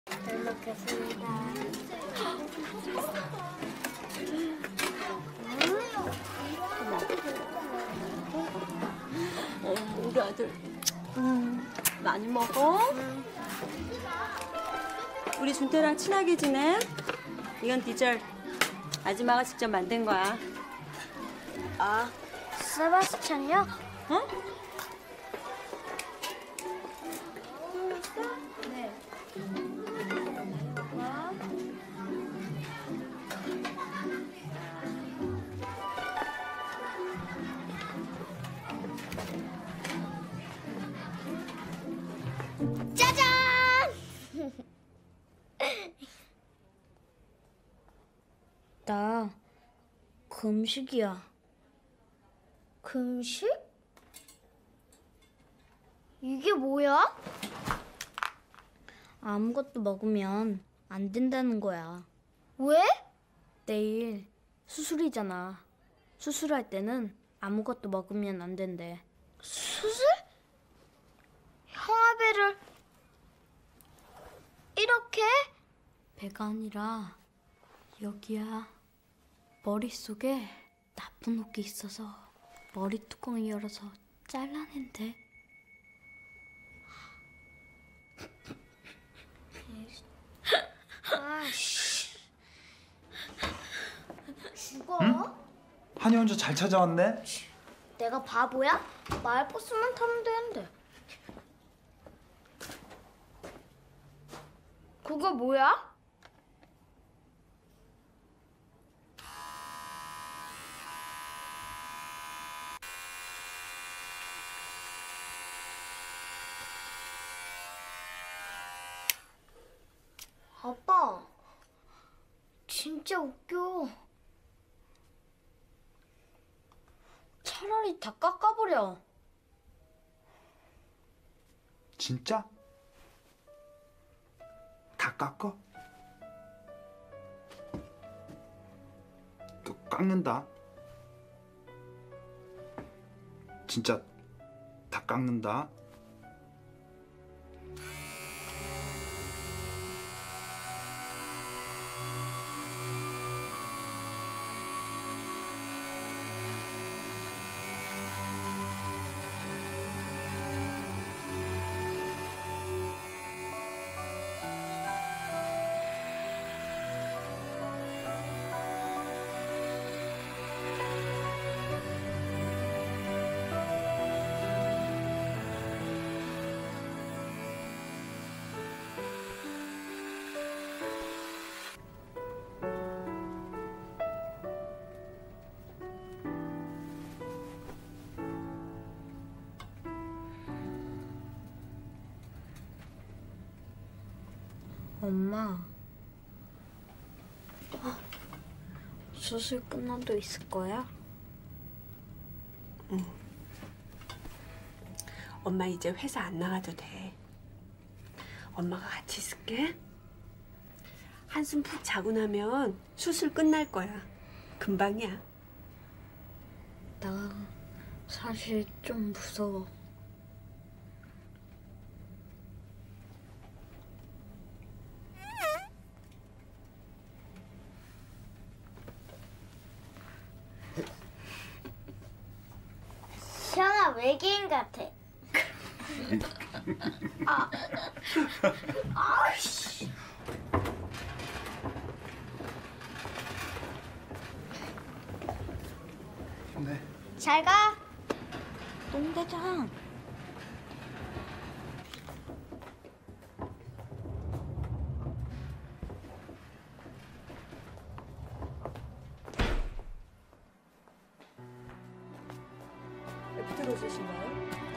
잘 먹겠습니다. 우리 아들 많이 먹어? 우리 준태랑 친하게 지내? 이건 디저트. 아줌마가 직접 만든 거야. 아, 세바스찬이요? 어? 네. 짜잔! 나 금식이야. 금식? 이게 뭐야? 아무것도 먹으면 안 된다는 거야. 왜? 내일 수술이잖아. 수술할 때는 아무것도 먹으면 안 된대. 수술? 형아배를 이렇게? 배가 아니라 여기야. 머릿속에 나쁜 놈이 있어서 머리 뚜껑을 열어서 잘라낸대. 아씨. 죽어? 응? 한이 혼자 잘 찾아왔네? 내가 바보야? 마을버스만 타면 되는데. 그거 뭐야? 아빠, 진짜 웃겨. 차라리 다 깎아버려. 진짜? 다 깎어? 또 깎는다. 진짜 다 깎는다. 엄마, 수술 끝나도 있을 거야? 응. 엄마 이제 회사 안 나가도 돼. 엄마가 같이 있을게. 한숨 푹 자고 나면 수술 끝날 거야. 금방이야. 나 사실 좀 무서워. 시원아 외계인 같아. 아우씨. 네. 잘 가. 똥대장. 들어주신가요?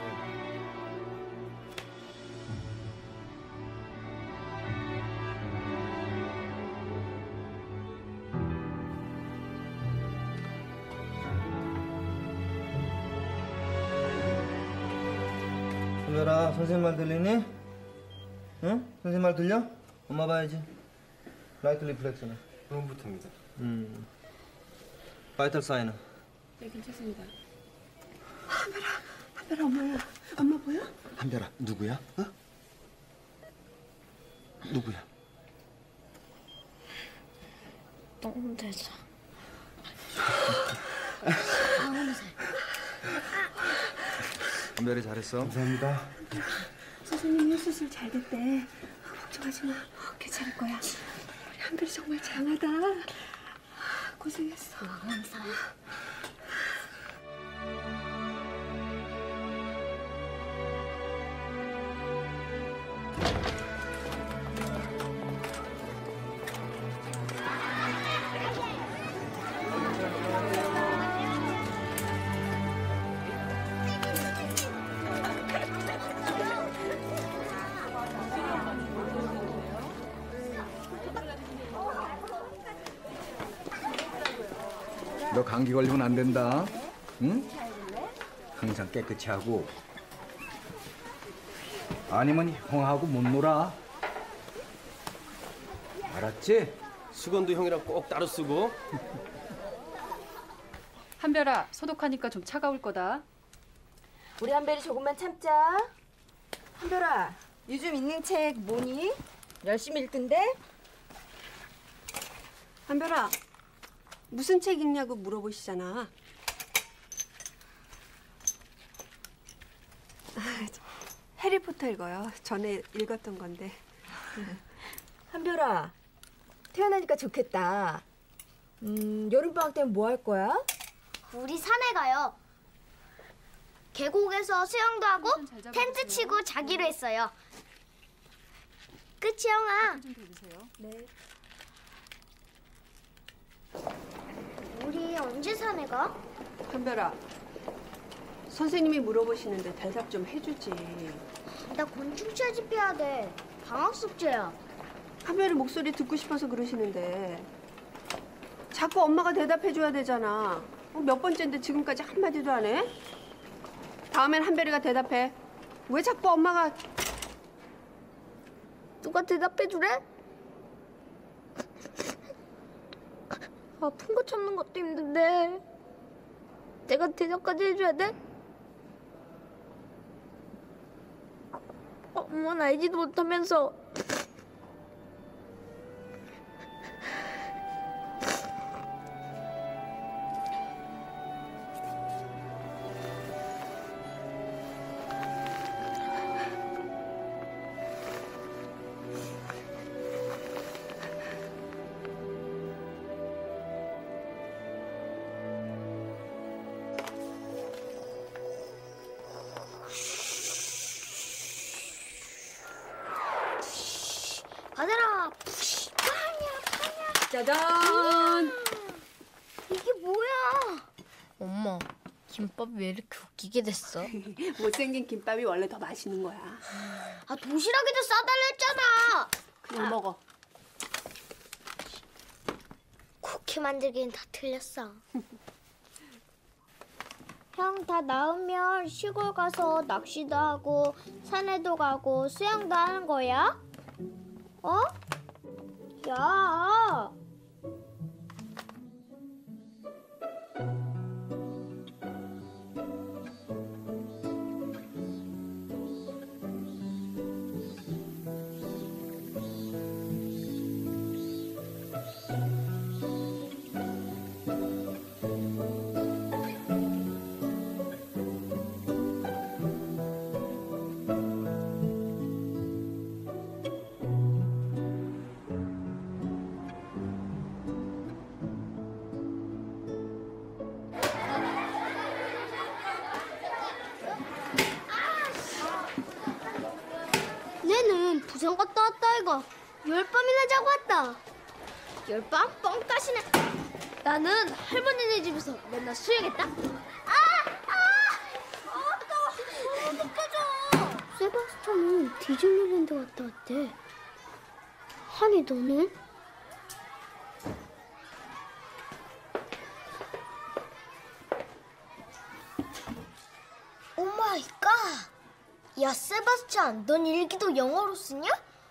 소별아, 선생님 말 들리니? 응? 선생님 말 들려? 엄마 봐야지. 라이트 리플렉션은? 처음부터입니다. 바이탈 사인은? 네, 괜찮습니다. 한별아, 엄마 보여? 한별아, 누구야? 어? 누구야? 똥대장. 한별이 잘했어. 감사합니다. 선생님이 수술 잘 됐대. 걱정하지 마. 괜찮을 거야. 우리 한별이 정말 장하다. 고생했어. 감사. 너 감기 걸리면 안 된다. 응? 항상 깨끗이 하고. 아니면 형하고 못 놀아. 알았지? 수건도 형이랑 꼭 따로 쓰고. 한별아, 소독하니까 좀 차가울 거다. 우리 한별이 조금만 참자. 한별아, 요즘 읽는 책 뭐니? 열심히 읽던데? 한별아, 무슨 책 읽냐고 물어보시잖아. 해리포터 읽어요. 전에 읽었던 건데. 한별아, 태어나니까 좋겠다. 여름방학 때는 뭐 할 거야? 우리 산에 가요. 계곡에서 수영도 하고 텐트 치고 자기로 했어요. 끝이 형아. 좀 대주세요. 네. 우리 언제 산에 가? 한별아, 선생님이 물어보시는데 대답 좀 해주지. 나 곤충 채집해야 돼. 방학 숙제야. 한별이 목소리 듣고 싶어서 그러시는데 자꾸 엄마가 대답해줘야 되잖아. 몇 번째인데 지금까지 한마디도 안 해? 다음엔 한별이가 대답해. 왜 자꾸 엄마가... 누가 대답해 주래? 아픈 거 참는 것도 힘든데 내가 대답까지 해줘야 돼? 엄마는 알지도 못하면서. 받아라. 짜잔! 이게 뭐야? 엄마, 김밥 왜 이렇게 웃기게 됐어? 못생긴 김밥이 원래 더 맛있는 거야. 아, 도시락에도 싸달라 했잖아. 그냥 먹어. 쿠키 만들기는 다 틀렸어. 형 다 나오면 시골 가서 낚시도 하고 산에도 가고 수영도 하는 거야? 어? 야! 얘는 부산 갔다 왔다 이거. 열밤이나 자고 왔다. 열밤? 뻥까시네. 나는 할머니네 집에서 맨날 수영했다. 느껴져. 세바스찬은 디즈니랜드 갔다 왔대. 하니 너는? 오 마이 갓. 야, 세바스찬, 넌 일기도 영어로 쓰냐?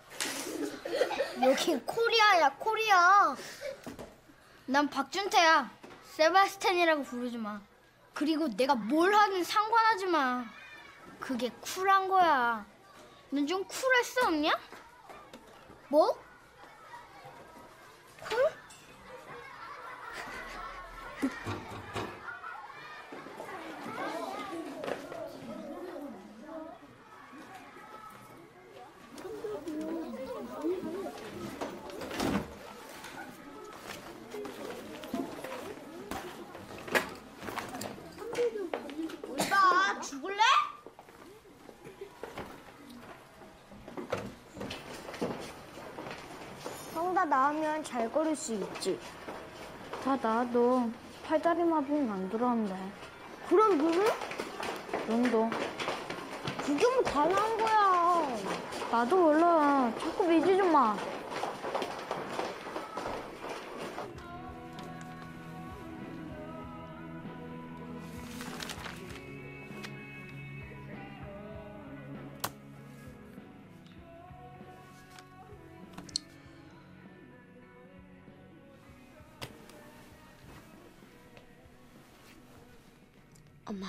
여긴 코리아야, 코리아. 난 박준태야. 세바스찬이라고 부르지 마. 그리고 내가 뭘 하든 상관하지 마. 그게 쿨한 거야. 넌 좀 쿨할 수 없냐? 뭐? 쿨? 나 죽을래? 형 다 나으면 잘 걸을 수 있지. 다 나도 팔다리 마비는 안 들었는데. 그럼 너는? 넌도. 그게 뭐 다 나은 거야. 나도 몰라. 자꾸 믿지 좀 마. 엄마.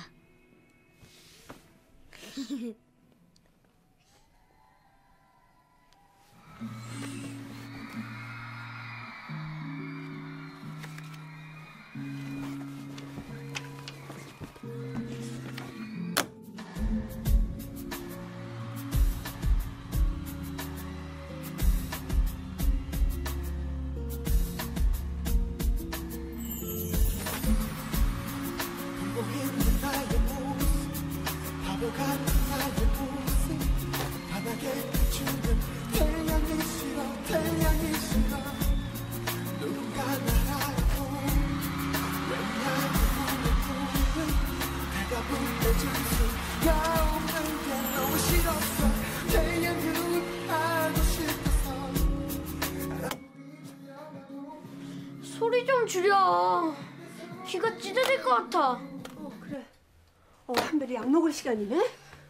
소리 좀 줄여. 귀가 찢어질 것 같아. 그래. 한별이 약 먹을 시간이네?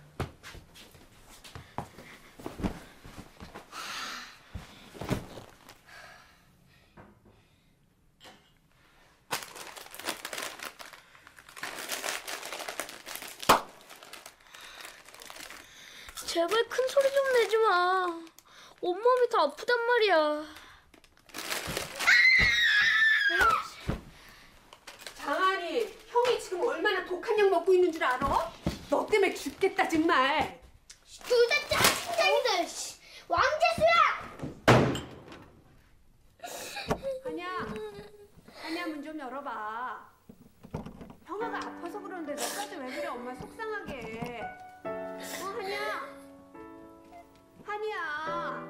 제발 큰 소리 좀 내지 마. 온몸이 다 아프단 말이야. 장한이, 형이 지금 얼마나 독한 약 먹고 있는 줄 알아? 너 때문에 죽겠다 정말. 둘 다 짜증쟁이들. 왕재수야. 한이야 문 좀 열어봐. 형아가 아파서 그러는데 너까지 왜 그래? 엄마 속상하게. 한이야.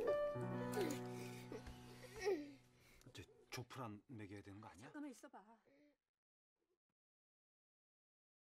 조프란 먹여야 되는 거 아니야? 잠깐만 있어봐.